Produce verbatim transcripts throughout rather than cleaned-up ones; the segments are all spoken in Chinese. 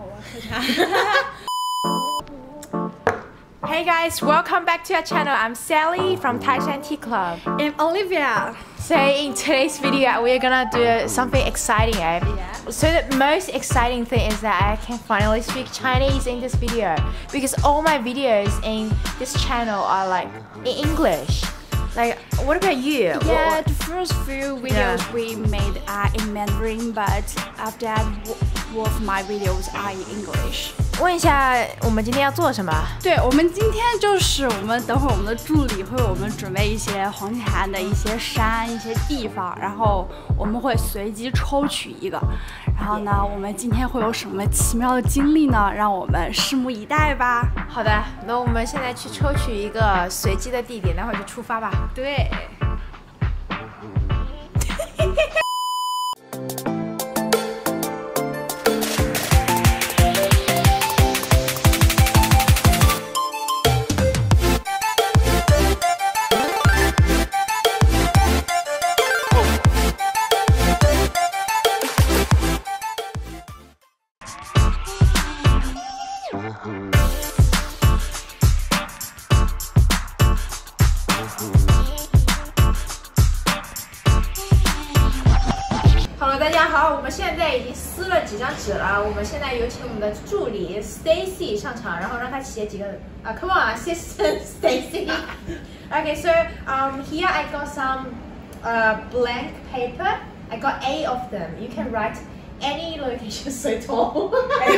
我喝茶。Hey guys, welcome back to our channel. I'm Sally from Taishan Tea Club. I'm Olivia. So in today's video, we're gonna do something exciting, eh? Yeah. So the most exciting thing is that I can finally speak Chinese in this video because all my videos in this channel are like in English. Like, what about you? Yeah, what, the first few videos yeah. we made are in Mandarin, but after that, all of my videos are in English. 问一下，我们今天要做什么？ 对，我们今天就是我们等会儿我们的助理会为我们准备一些黄金海岸的一些山、一些地方，然后我们会随机抽取一个。然后呢，我们今天会有什么奇妙的经历呢？让我们拭目以待吧。 好的，那我们现在去抽取一个随机的地点，待会儿就出发吧。 对。 Hello， 大家好，我们现在已经撕了几张纸了。我们现在有请我们的助理 Stacy 上场，然后让她写几个啊、uh, ，Come on, assistant Stacy. Okay, so um here I got some uh blank paper. I got eight of them. You can write any location. So tall.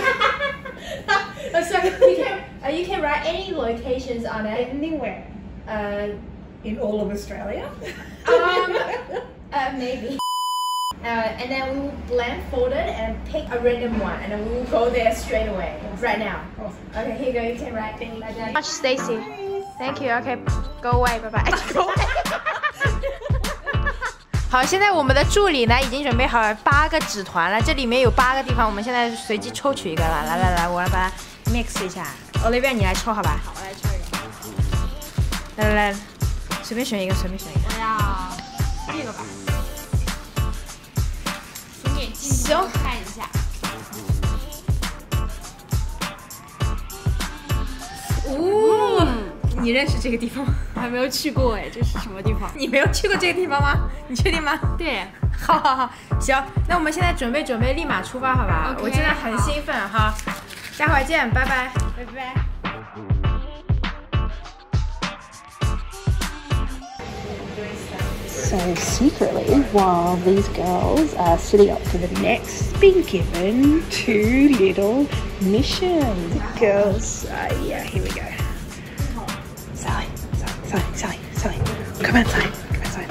So you can uh, you can write any locations on it. Anywhere. Uh, in all of Australia. um, uh, maybe. Uh, and then we will blindfold it and pick a random one, and then we will go there straight away, right now. Awesome. Okay, here you go. You can write. Much, Stacy. Thank you. Okay, go away. Bye bye. 好，现在我们的助理呢已经准备好了八个纸团了，这里面有八个地方，我们现在随机抽取一个了。来来来，我来把它 mix 一下。Olivia， 你来抽好吧？ 好，我来抽一个。 来来来，随便选一个，随便选一个。 我要这个吧。 行， 看一下。 哦，你认识这个地方吗？ 我还没有去过哎，这是什么地方？ 你没有去过这个地方吗？你确定吗？ 对。 好好好，行，那我们现在准备准备，立马出发，好吧？ Okay, 我真的很兴奋哈，待会儿见，拜拜， 拜拜。 So secretly, while these girls are sitting up for the next, being given two little missions. The girls, uh, yeah, here we go. Sally, Sally, Sally, Sally, Sally, come outside, come outside.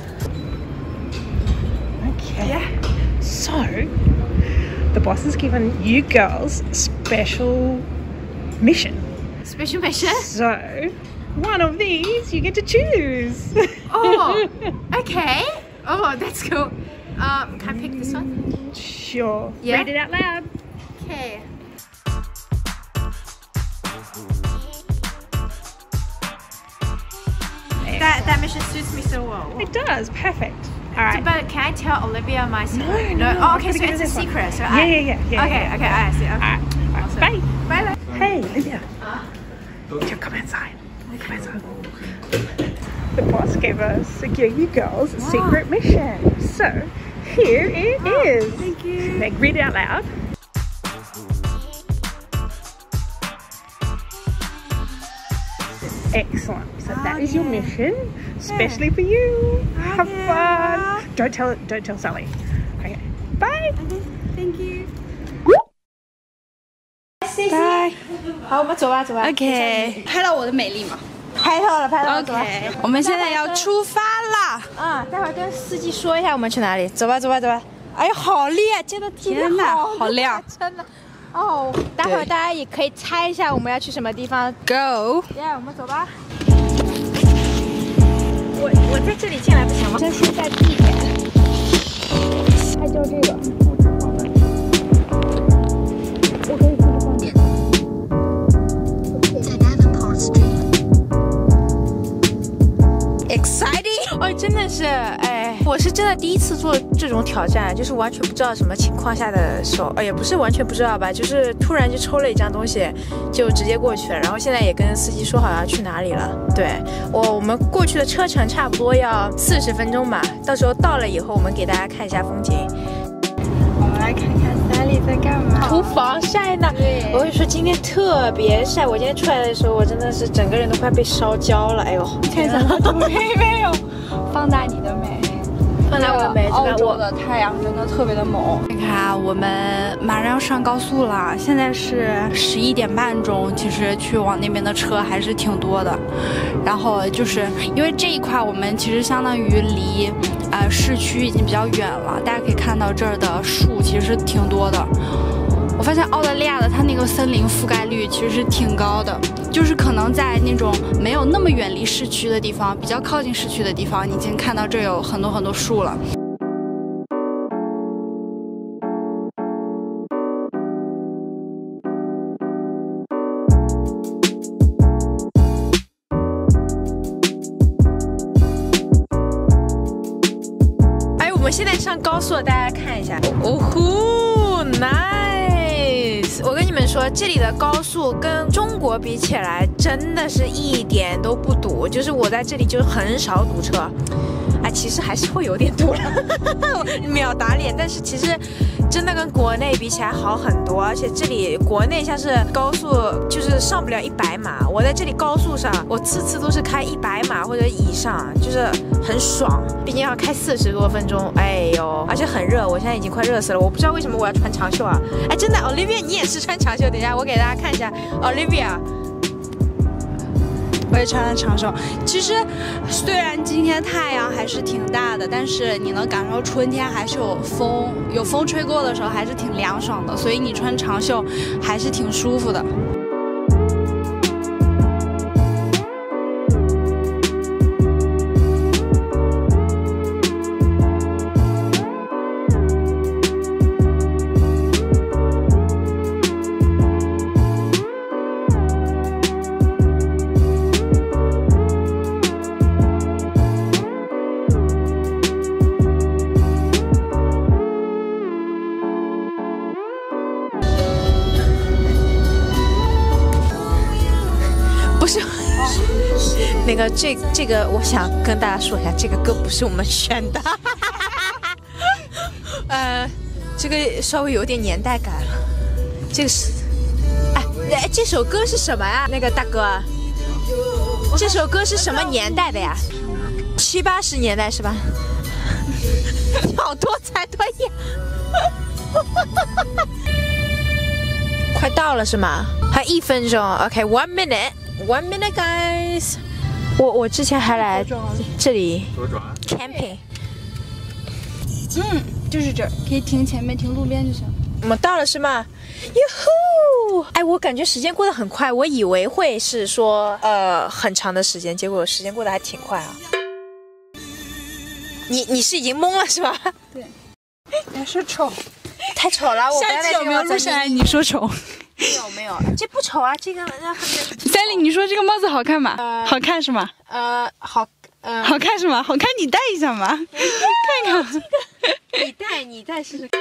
Okay. Yeah. So, the boss has given you girls a special mission. Special mission? So, one of these you get to choose. Oh, okay. Oh, that's cool. Um, can I pick this one? Sure. Yeah? Read it out loud. Okay. That that mission suits me so well. It does. Perfect. All right. But can I tell Olivia my secret? No, no, no. Oh, okay, Gotta so get it's a this one. secret. So Yeah, I, yeah, yeah, yeah. Okay, yeah. okay, I see. Okay. All right. All right. Awesome. Bye. Bye. Bye. Hey, Olivia. Uh, Come, come outside. Come outside. The boss gave us, gave you girls, a wow. secret mission. So, here it oh, is. Thank you. Like, read it out loud. Excellent. So Oh, that is your yeah. mission, especially for you. Have yeah. fun. Don't tell it. Don't tell Sally. Okay. Bye. Okay, thank you. Bye. 好，我们走吧，走吧。 OK，拍到我的美丽吗？ 拍到了，拍到了，走吧。 OK，我们现在要出发啦！ 啊，待会儿跟司机说一下我们去哪里。走吧，走吧，走吧。哎呀，好亮，真的天哪好亮， 真的。哦，待会儿大家也可以猜一下我们要去什么地方。 Go！ 耶，我们走吧。我我在这里进来不行吗？这是在地点。它就这个。我可以自己放点。在 Davenport Street。Exciting！ 哦，真的是，哎，我是真的第一次做这种挑战，就是完全不知道什么情况下的时候，呃，也不是完全不知道吧，就是突然就抽了一张东西，就直接过去了。然后现在也跟司机说好要去哪里了。对我，我们过去的车程差不多要四十分钟吧。到时候到了以后，我们给大家看一下风景。 我们来看看Sally在干嘛？ 涂防晒呢。我跟你说，今天特别晒。我今天出来的时候，我真的是整个人都快被烧焦了。哎呦， 看什么图片没有？放大你的美。 放大我的美。 澳洲的太阳真的特别的猛。你看，我们马上要上高速了，现在是十一点半钟。其实去往那边的车还是挺多的。然后就是因为这一块，我们其实相当于离呃市区已经比较远了。大家可以看到这儿的树其实挺多的。我发现澳大利亚的它那个森林覆盖率其实是挺高的，就是可能在那种没有那么远离市区的地方，比较靠近市区的地方，你已经看到这有很多很多树了。 哎，我们现在上高速了，大家看一下。哦呼 ，nice！ 我跟你们说，这里的高速跟中国比起来，真的是一点都不堵。就是我在这里就很少堵车，哎，其实还是会有点堵了，秒打脸。但是其实真的跟国内比起来好很多，而且这里国内像是高速就是上不了一百码，我在这里高速上，我次次都是开一百码或者以上，就是很爽。毕竟要开四十多分钟，哎呦，而且很热，我现在已经快热死了。我不知道为什么我要穿长袖啊！哎，真的 ，Olivia 你也是穿长袖。等一下，我给大家看一下 Olivia。 我也穿了长袖。其实虽然今天太阳还是挺大的，但是你能感受春天还是有风，有风吹过的时候还是挺凉爽的，所以你穿长袖还是挺舒服的。 那个这这个，我想跟大家说一下，这个歌不是我们选的，呃，这个稍微有点年代感了。这个是，哎哎，这首歌是什么呀？那个大哥，这首歌是什么年代的呀？七八十年代是吧？你好多才多艺，快到了是吗？还一分钟 ，OK，one minute，one minute guys。我我之前还来这里 camping， 嗯，就是这儿，可以停前面，停路边就行。 我们到了是吗？哟呼！哎，我感觉时间过得很快，我以为会是说呃很长的时间，结果时间过得还挺快啊。你你是已经懵了是吧？ 对，也是丑， 太丑了，我下期有没有录下来？你说丑。 没有没有，这不丑啊，这个三林，你说这个帽子好看吗？呃、好看是吗？ 呃，好，呃， 好看是吗？好看，你戴一下嘛，看看。 这个、你戴，你戴试试。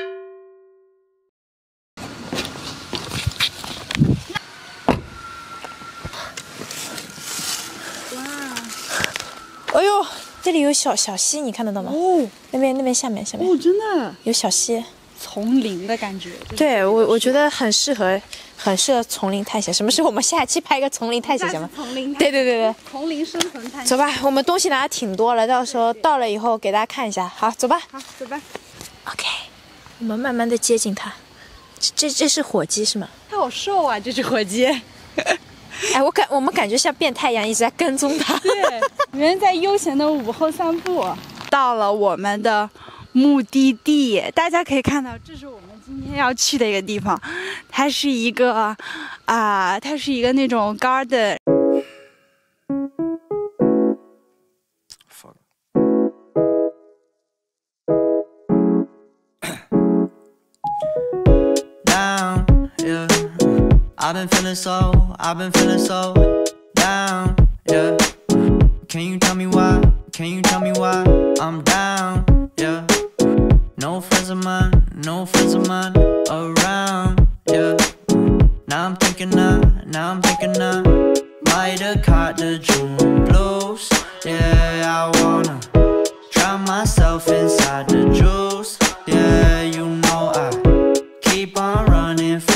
哇！哎呦，这里有小小溪，你看得到吗？哦，那边那边下面下面。 哦，真的有小溪。 丛林的感觉， 对我我觉得很适合，很适合丛林探险。什么时候我们下期拍一个丛林探险行吗？ 丛林， 对对对对， 丛林生存探险。 走吧，我们东西拿的挺多了，到时候到了以后给大家看一下。好，走吧。 好，走吧。 OK， 我们慢慢的接近它。这这这是火鸡是吗？ 它好瘦啊，这只火鸡。 哎，我感我们感觉像变态一样一直在跟踪它。 对，人在悠闲的午后散步。到了我们的目的地，大家可以看到，这是我们今天要去的一个地方，它是一个啊、呃，它是一个那种 garden。 Down, yeah. I've been feeling so, I've been feeling so down, yeah. Can you tell me why? Can you tell me why I'm down, yeah? No friends of mine, no friends of mine around, yeah. Now I'm thinking now, now I'm thinking now, might have caught the June blues. Yeah, I wanna drown myself inside the juice. Yeah, you know I keep on running.